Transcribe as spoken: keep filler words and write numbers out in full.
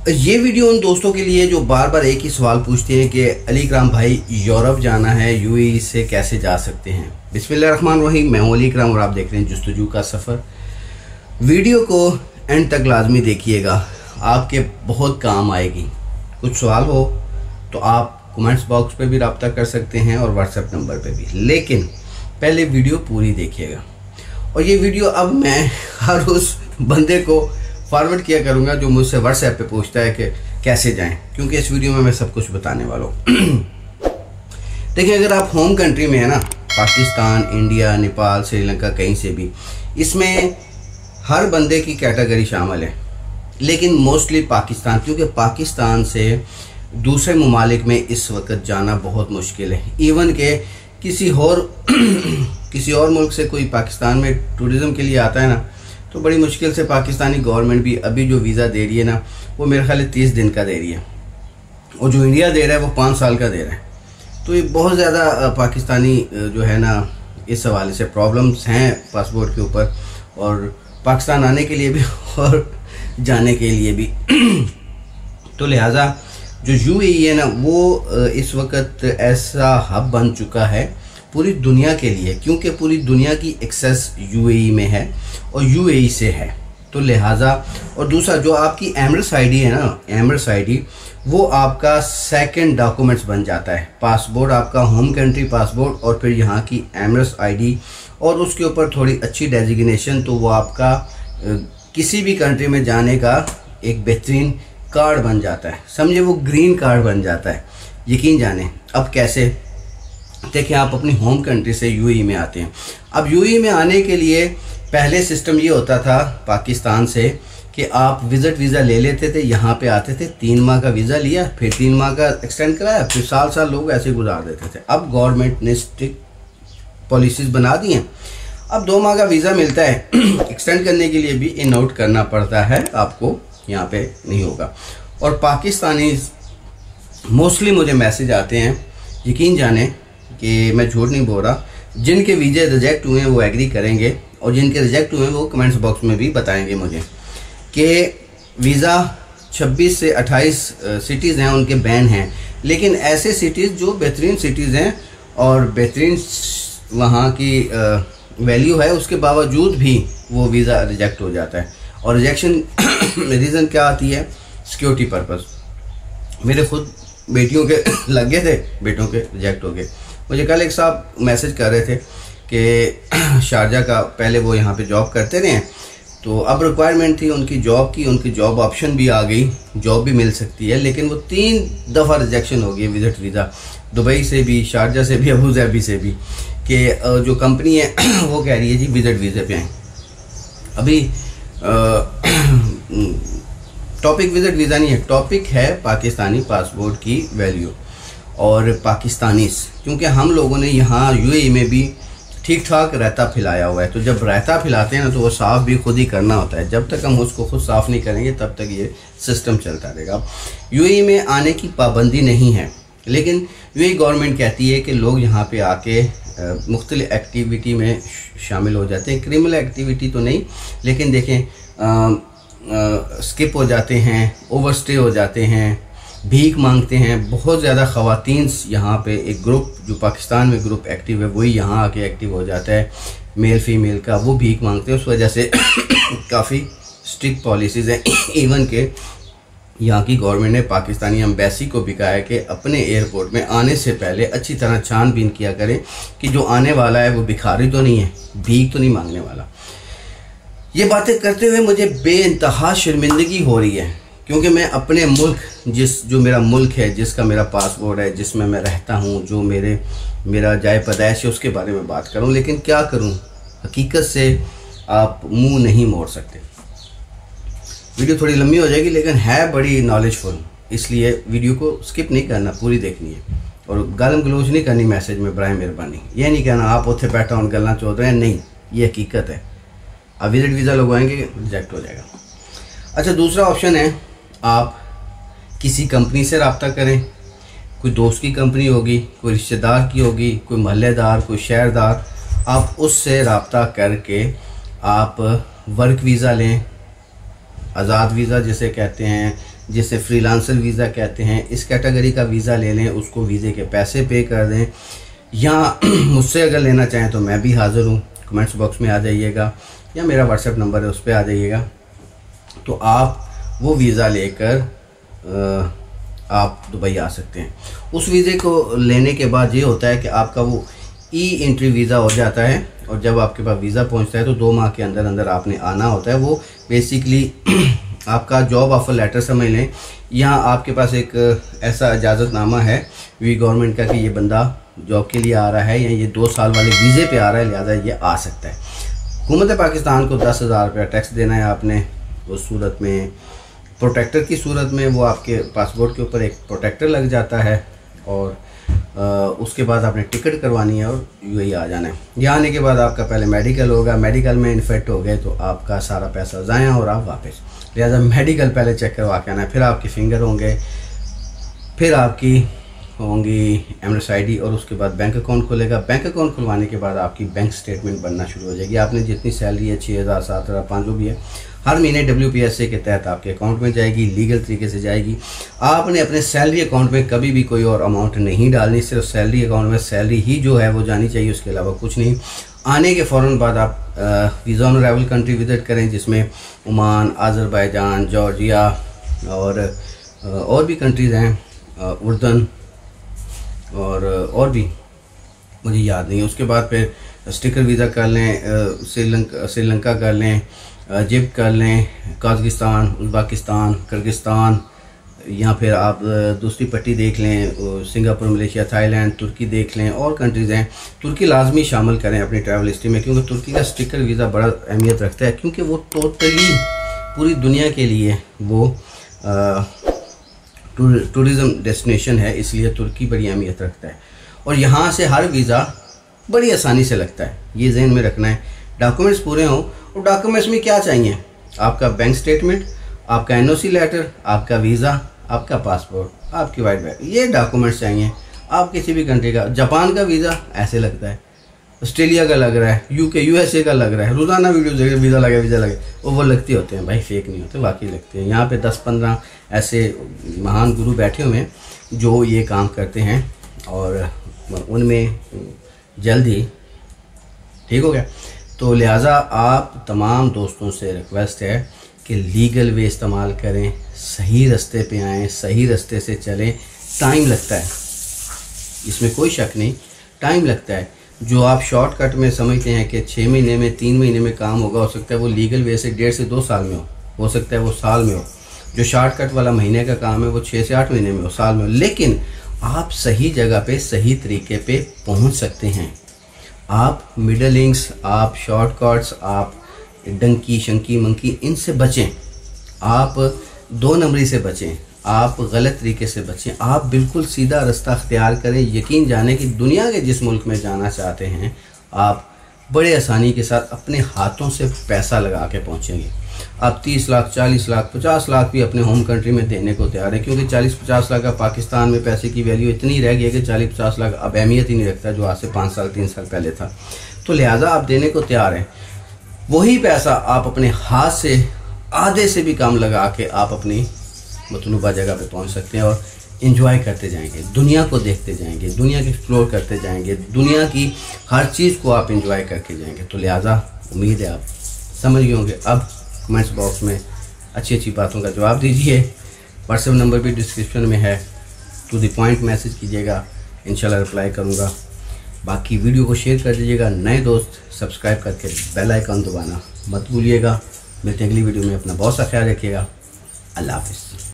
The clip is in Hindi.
ये वीडियो उन दोस्तों के लिए जो बार बार एक ही सवाल पूछते हैं कि अली इकराम भाई यूरोप जाना है, यूएई से कैसे जा सकते हैं। बिस्मिल्लाहिर्रहमानिर्रहीम, मैं हूं अली इकराम और आप देख रहे हैं जुस्तजू का सफ़र। वीडियो को एंड तक लाजमी देखिएगा, आपके बहुत काम आएगी। कुछ सवाल हो तो आप कमेंट्स बॉक्स पे भी रब्ता कर सकते हैं और व्हाट्सएप नंबर पे भी, लेकिन पहले वीडियो पूरी देखिएगा। और ये वीडियो अब मैं हर उस बंदे को फॉरवर्ड किया करूँगा जो मुझसे व्हाट्सएप पे पूछता है कि कैसे जाएं, क्योंकि इस वीडियो में मैं सब कुछ बताने वाला हूँ। देखिए, अगर आप होम कंट्री में है ना, पाकिस्तान, इंडिया, नेपाल, श्रीलंका, कहीं से भी, इसमें हर बंदे की कैटेगरी शामिल है, लेकिन मोस्टली पाकिस्तान, क्योंकि पाकिस्तान से दूसरे ममालिक में इस वक्त जाना बहुत मुश्किल है। इवन के किसी और किसी और मुल्क से कोई पाकिस्तान में टूरिज़म के लिए आता है ना, तो बड़ी मुश्किल से पाकिस्तानी गवर्नमेंट भी अभी जो वीज़ा दे रही है ना, वो मेरे ख्याल तीस दिन का दे रही है, और जो इंडिया दे रहा है वो पाँच साल का दे रहा है। तो ये बहुत ज़्यादा पाकिस्तानी जो है ना, इस हवाले से प्रॉब्लम्स हैं पासपोर्ट के ऊपर, और पाकिस्तान आने के लिए भी और जाने के लिए भी। तो लिहाजा जो यूएई है ना, वो इस वक्त ऐसा हब बन चुका है पूरी दुनिया के लिए, क्योंकि पूरी दुनिया की एक्सेस यूएई में है और यूएई से है। तो लिहाजा, और दूसरा जो आपकी एमरेट्स आईडी है ना, एमरेट्स आईडी वो आपका सेकंड डॉक्यूमेंट्स बन जाता है। पासपोर्ट आपका होम कंट्री पासपोर्ट, और फिर यहाँ की एमरेट्स आईडी, और उसके ऊपर थोड़ी अच्छी डेजिग्नेशन, तो वो आपका किसी भी कंट्री में जाने का एक बेहतरीन कार्ड बन जाता है। समझे, वो ग्रीन कार्ड बन जाता है। यकीन जाने अब कैसे। देखिए, आप अपनी होम कंट्री से यूएई में आते हैं। अब यूएई में आने के लिए पहले सिस्टम ये होता था पाकिस्तान से कि आप विजिट वीज़ा ले लेते थे, यहाँ पे आते थे, तीन माह का वीज़ा लिया, फिर तीन माह का एक्सटेंड कराया, फिर साल साल लोग ऐसे गुजार देते थे। अब गवर्नमेंट ने स्ट्रिक्ट पॉलिसीज बना दी हैं। अब दो माह का वीज़ा मिलता है, एक्सटेंड करने के लिए भी इन आउट करना पड़ता है, आपको यहाँ पे नहीं होगा। और पाकिस्तानी मोस्टली मुझे मैसेज आते हैं, यकीन जाने कि मैं झूठ नहीं बोल रहा, जिनके वीज़े रिजेक्ट हुए हैं वो एग्री करेंगे, और जिनके रिजेक्ट हुए हैं वो कमेंट्स बॉक्स में भी बताएंगे मुझे कि वीज़ा छब्बीस से अट्ठाईस सिटीज़ हैं उनके बैन हैं, लेकिन ऐसे सिटीज़ जो बेहतरीन सिटीज़ हैं और बेहतरीन वहाँ की वैल्यू है, उसके बावजूद भी वो वीज़ा रिजेक्ट हो जाता है। और रिजेक्शन रीज़न क्या आती है? Security purpose. मेरे खुद बेटियों के लग गए थे, बेटों के रिजेक्ट हो गए। मुझे कल एक साहब मैसेज कर रहे थे कि शारजा का, पहले वो यहाँ पे जॉब करते रहे, तो अब रिक्वायरमेंट थी उनकी जॉब की, उनकी जॉब ऑप्शन भी आ गई, जॉब भी मिल सकती है, लेकिन वो तीन दफ़ा रिजेक्शन हो गई विजिट वीज़ा, दुबई से भी, शारजा से भी, अबू धाबी से भी, कि जो कंपनी है वो कह रही है जी विजिट वीज़े पे आए। अभी टॉपिक विजिट वीज़ा नहीं है, टॉपिक है पाकिस्तानी पासपोर्ट की वैल्यू और पाकिस्तानीस, क्योंकि हम लोगों ने यहाँ यूएई में भी ठीक ठाक रायता फैलाया हुआ है। तो जब रायता फैलाते हैं ना, तो वो साफ़ भी खुद ही करना होता है। जब तक हम उसको खुद साफ़ नहीं करेंगे तब तक ये सिस्टम चलता रहेगा। यूएई में आने की पाबंदी नहीं है, लेकिन यूएई गवर्नमेंट कहती है कि लोग यहाँ पे आके मुख्तलिफ एक्टिविटी में शामिल हो जाते हैं। क्रिमिनल एक्टिविटी तो नहीं, लेकिन देखें, स्किप हो जाते हैं, ओवरस्टे हो जाते हैं, भीख मांगते हैं। बहुत ज़्यादा ख़वातीन यहाँ पे, एक ग्रुप जो पाकिस्तान में ग्रुप एक्टिव है, वही यहाँ आके एक्टिव हो जाता है, मेल फीमेल का, वो भीख मांगते हैं। उस वजह से काफ़ी स्ट्रिक्ट पॉलिसीज़ हैं। इवन के यहाँ की गवर्नमेंट ने पाकिस्तानी एम्बेसी को भी कहा है कि अपने एयरपोर्ट में आने से पहले अच्छी तरह छानबीन किया करें कि जो आने वाला है वो भिखारी तो नहीं है, भीख तो नहीं मांगने वाला। ये बातें करते हुए मुझे बेइंतहा शर्मिंदगी हो रही है, क्योंकि मैं अपने मुल्क, जिस जो मेरा मुल्क है, जिसका मेरा पासपोर्ट है, जिसमें मैं रहता हूँ, जो मेरे मेरा जाए पैदाइश है, उसके बारे में बात करूँ। लेकिन क्या करूँ, हकीकत से आप मुंह नहीं मोड़ सकते। वीडियो थोड़ी लंबी हो जाएगी, लेकिन है बड़ी नॉलेजफुल, इसलिए वीडियो को स्किप नहीं करना, पूरी देखनी है। और गालम गलोच नहीं करनी मैसेज में, बराए मेहरबानी। ये नहीं कहना आप उत्थे बैठा उन गल्ला चोद रहे हैं, नहीं, ये हकीकत है। अब विजिट वीज़ा लगवाएंगे, रिजेक्ट हो जाएगा। अच्छा, दूसरा ऑप्शन है, आप किसी कंपनी से रब्ता करें। कोई दोस्त की कंपनी होगी, कोई रिश्तेदार की होगी, कोई महल्लेदार, कोई शहरदार, आप उससे रब्ता करके आप वर्क वीज़ा लें, आज़ाद वीज़ा जिसे कहते हैं, जिसे फ्रीलांसर वीज़ा कहते हैं, इस कैटेगरी का वीज़ा ले लें, उसको वीज़े के पैसे पे कर दें, या मुझसे अगर लेना चाहें तो मैं भी हाज़िर हूँ। कमेंट्स बॉक्स में आ जाइएगा या मेरा व्हाट्सएप नंबर है उस पर आ जाइएगा, तो आप वो वीज़ा लेकर आप दुबई आ सकते हैं। उस वीज़े को लेने के बाद ये होता है कि आपका वो ई एंट्री वीज़ा हो जाता है, और जब आपके पास वीज़ा पहुंचता है तो दो माह के अंदर अंदर आपने आना होता है। वो बेसिकली आपका जॉब ऑफर लेटर समझ लें, यहाँ आपके पास एक ऐसा इजाज़तनामा है वी गवर्नमेंट का कि ये बंदा जॉब के लिए आ रहा है या ये दो साल वाले वीज़े पे आ रहा है, लिहाजा ये आ सकता है। हुकूमत पाकिस्तान को दस हज़ार रुपया टैक्स देना है आपने। उस सूरत में प्रोटेक्टर की सूरत में वो आपके पासपोर्ट के ऊपर एक प्रोटेक्टर लग जाता है, और आ, उसके बाद आपने टिकट करवानी है और यूएई आ जाना है। यहाँ आने के बाद आपका पहले मेडिकल होगा, मेडिकल में इन्फेक्ट हो गए तो आपका सारा पैसा ज़ाया और आप वापस, लिहाजा मेडिकल पहले चेक करवा के आना है। फिर आपके फिंगर होंगे, फिर आपकी होंगी एमएस आईडी, और उसके बाद बैंक अकाउंट खुलेगा। बैंक अकाउंट खुलवाने के बाद आपकी बैंक स्टेटमेंट बनना शुरू हो जाएगी। आपने जितनी सैलरी है, छः हज़ार सात हज़ार पाँच जो भी है, हर महीने डब्ल्यू पी एस ए के तहत आपके अकाउंट में जाएगी, लीगल तरीके से जाएगी। आपने अपने सैलरी अकाउंट में कभी भी कोई और अमाउंट नहीं डालनी, सिर्फ सैलरी अकाउंट में सैलरी ही जो है वो जानी चाहिए, उसके अलावा कुछ नहीं। आने के फ़ौरन बाद आप visa on arrival country visit करें, जिसमें ओमान, अज़रबैजान, जॉर्जिया और और भी कंट्रीज़ हैं, उर्दन और और भी मुझे याद नहीं है। उसके बाद फिर स्टिकर वीज़ा कर लें, श्रीलंका श्रीलंका कर लें, इजिप्ट कर लें, कजाकिस्तान, उज़्बेकिस्तान, किर्गिस्तान, यहाँ फिर आप दूसरी पट्टी देख लें, सिंगापुर, मलेशिया, थाईलैंड, तुर्की देख लें, और कंट्रीज़ हैं। तुर्की लाजमी शामिल करें अपनी ट्रैवल हिस्ट्री में, क्योंकि तुर्की का स्टिकर वीज़ा बड़ा अहमियत रखता है, क्योंकि वो टोटली पूरी दुनिया के लिए वो टूरिज़म डेस्टिनेशन है, इसलिए तुर्की बड़ी अहमियत रखता है। और यहाँ से हर वीज़ा बड़ी आसानी से लगता है, ये जहन में रखना है। डॉक्यूमेंट्स पूरे हों, और डॉक्यूमेंट्स में क्या चाहिए? आपका बैंक स्टेटमेंट, आपका एन ओ सी लेटर, आपका वीज़ा, आपका पासपोर्ट, आपकी वाइट बैग, ये डॉक्यूमेंट्स चाहिए। आप किसी भी कंट्री का, जापान का वीज़ा ऐसे लगता है, ऑस्ट्रेलिया का लग रहा है, यूके यूएसए का लग रहा है, रोज़ाना वीडियो देखे वीज़ा लगे वीज़ा लगे, वो वो लगते होते हैं भाई, फेक नहीं होते, वाकई लगते हैं। यहाँ पे दस पंद्रह ऐसे महान गुरु बैठे हुए हैं जो ये काम करते हैं, और उनमें जल्द ही ठीक हो गया। तो लिहाजा आप तमाम दोस्तों से रिक्वेस्ट है कि लीगल वे इस्तेमाल करें, सही रास्ते पे आएँ, सही रास्ते से चलें। टाइम लगता है, इसमें कोई शक नहीं, टाइम लगता है। जो आप शॉर्टकट में समझते हैं कि छः महीने में, तीन महीने में काम होगा, हो सकता है वो लीगल वे से डेढ़ से दो साल में हो हो सकता है वो साल में हो। जो शॉर्टकट वाला महीने का काम है वो छः से आठ महीने में हो, साल में हो। लेकिन आप सही जगह पे सही तरीके पे पहुंच सकते हैं। आप मिडल लिंक्स, आप शॉर्टकट्स, आप डंकी शंकी मंकी, इनसे बचें। आप दो नंबरी से बचें, आप गलत तरीके से बचें। आप बिल्कुल सीधा रास्ता अख्तियार करें। यकीन जाने कि दुनिया के जिस मुल्क में जाना चाहते हैं, आप बड़े आसानी के साथ अपने हाथों से पैसा लगा के पहुँचेंगे। आप तीस लाख, चालीस लाख, पचास लाख भी अपने होम कंट्री में देने को तैयार है, क्योंकि चालीस पचास लाख का पाकिस्तान में पैसे की वैल्यू इतनी रह गई है कि चालीस पचास लाख अब अहमियत ही नहीं रखता, जो आज से पाँच साल तीन साल पहले था। तो लिहाजा आप देने को तैयार हैं। वही पैसा आप अपने हाथ से आधे से भी कम लगा के आप अपनी मतलूबा जगह पे पहुंच सकते हैं, और एंजॉय करते जाएंगे, दुनिया को देखते जाएंगे, दुनिया की एक्सप्लोर करते जाएंगे, दुनिया की हर चीज़ को आप एंजॉय करके जाएंगे। तो लिहाजा उम्मीद है आप समझ गए होंगे। अब कमेंट्स बॉक्स में अच्छी अच्छी बातों का जवाब दीजिए। व्हाट्सएप नंबर भी डिस्क्रिप्शन में है, टू द पॉइंट मैसेज कीजिएगा, इंशाल्लाह रिप्लाई करूँगा। बाकी वीडियो को शेयर कर दीजिएगा। नए दोस्त सब्सक्राइब करके बेल आइकन दबाना मत भूलिएगा। मिलते हैं अगली वीडियो में। अपना बहुत सा ख्याल रखिएगा। अल्लाह हाफिज़।